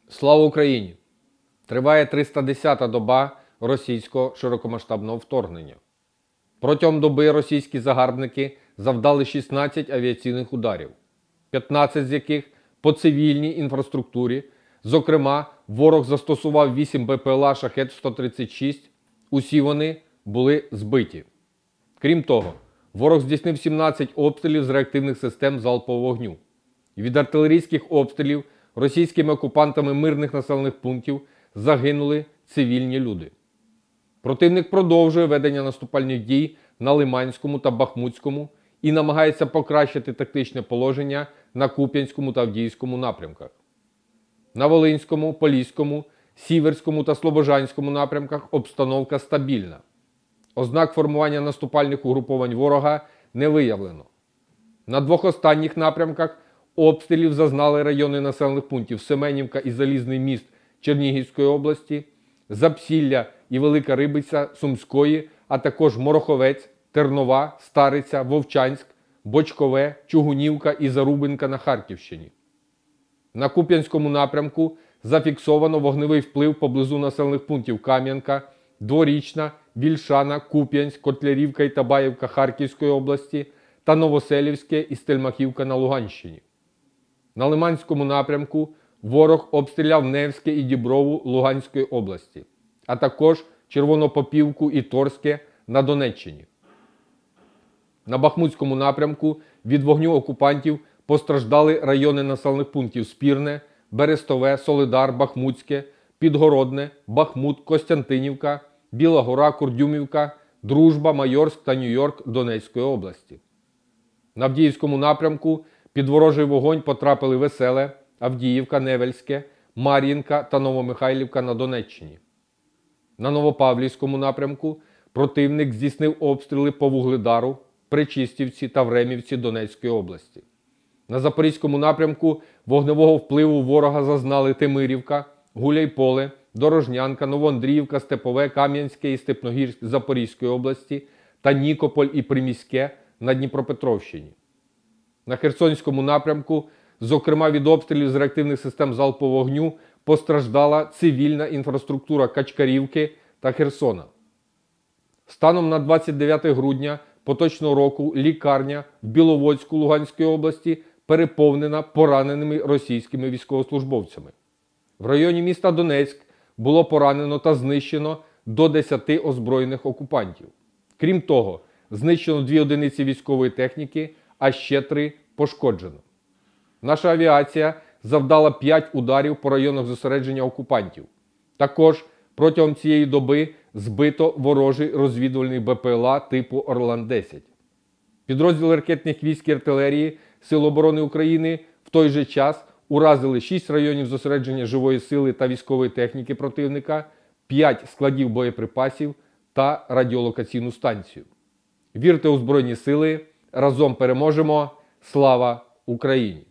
Слава Україні! Триває 310-та доба російського широкомасштабного вторгнення. Протягом доби російські загарбники завдали 16 авіаційних ударів, 15 з яких по цивільній інфраструктурі. Зокрема, ворог застосував 8 БПЛА «Шахед-136», усі вони були збиті. Крім того, ворог здійснив 17 обстрілів з реактивних систем залпового вогню. Від артилерійських обстрілів російськими окупантами мирних населених пунктів загинули цивільні люди. Противник продовжує ведення наступальних дій на Лиманському та Бахмутському і намагається покращити тактичне положення на Куп'янському та Авдіївському напрямках. На Волинському, Поліському, Сіверському та Слобожанському напрямках обстановка стабільна. Ознак формування наступальних угруповань ворога не виявлено. На двох останніх напрямках обстрілів зазнали райони населених пунктів Семенівка і Залізний міст Чернігівської області, Запсілля і Велика Рибиця Сумської, а також Мороховець, Тернова, Стариця, Вовчанськ, Бочкове, Чугунівка і Зарубинка на Харківщині. На Куп'янському напрямку зафіксовано вогневий вплив поблизу населених пунктів Кам'янка, Дворічна, Вільшана, Куп'янськ, Котлярівка і Табаївка Харківської області та Новоселівське і Стельмахівка на Луганщині. На Лиманському напрямку ворог обстріляв Невське і Діброву Луганської області, а також Червонопопівку і Торське на Донеччині. На Бахмутському напрямку від вогню окупантів постраждали райони населених пунктів Спірне, Берестове, Солидар, Бахмутське, Підгородне, Бахмут, Костянтинівка, Біла Гора, Курдюмівка, Дружба, Майорськ та Нью-Йорк Донецької області. На Авдіївському напрямку під ворожий вогонь потрапили Веселе, Авдіївка, Невельське, Мар'їнка та Новомихайлівка на Донеччині. На Новопавлівському напрямку противник здійснив обстріли по Вугледару, Пречистівці та Времівці Донецької області. На Запорізькому напрямку вогневого впливу ворога зазнали Тимирівка, Гуляйполе, Дорожнянка, Новоандріївка, Степове, Кам'янське і Степногірськ Запорізької області та Нікополь і Приміське на Дніпропетровщині. На Херсонському напрямку, зокрема від обстрілів з реактивних систем залпового вогню, постраждала цивільна інфраструктура Качкарівки та Херсона. Станом на 29 грудня поточного року лікарня в Біловодську Луганської області переповнена пораненими російськими військовослужбовцями. В районі міста Донецьк було поранено та знищено до 10 озброєних окупантів. Крім того, знищено 2 одиниці військової техніки, а ще 3 пошкоджено. Наша авіація завдала 5 ударів по районах зосередження окупантів. Також протягом цієї доби збито ворожий розвідувальний БПЛА типу Орлан-10. Підрозділи ракетних військ і артилерії Сил оборони України в той же час уразили 6 районів зосередження живої сили та військової техніки противника, 5 складів боєприпасів та радіолокаційну станцію. Вірте у Збройні Сили, разом переможемо! Слава Україні!